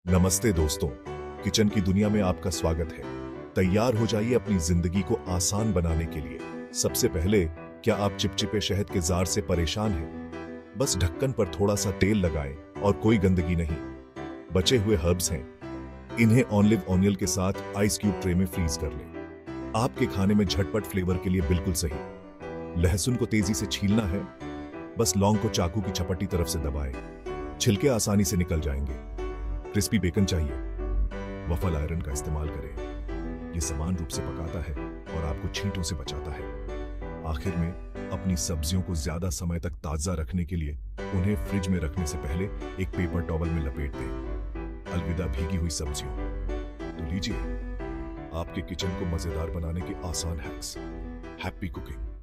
नमस्ते दोस्तों, किचन की दुनिया में आपका स्वागत है। तैयार हो जाइए अपनी जिंदगी को आसान बनाने के लिए। सबसे पहले, क्या आप चिपचिपे शहद के जार से परेशान हैं? बस ढक्कन पर थोड़ा सा तेल लगाएं और कोई गंदगी नहीं। बचे हुए हर्ब्स हैं, इन्हें ऑलिव ऑनियल के साथ आइस क्यूब ट्रे में फ्रीज कर लें। आपके खाने में झटपट फ्लेवर के लिए बिल्कुल सही। लहसुन को तेजी से छीलना है, बस लौंग को चाकू की चपटी तरफ से दबाएं। छिलके आसानी से निकल जाएंगे। क्रिस्पी बेकन चाहिए, वफल आयरन का इस्तेमाल करें। ये समान रूप से पकाता है और आपको छींटों से बचाता है। आखिर में, अपनी सब्जियों को ज्यादा समय तक ताजा रखने के लिए उन्हें फ्रिज में रखने से पहले एक पेपर टॉवल में लपेट दें। अलविदा भीगी हुई सब्जियों। तो लीजिए आपके किचन को मजेदार बनाने के आसान हैक्स। Happy cooking.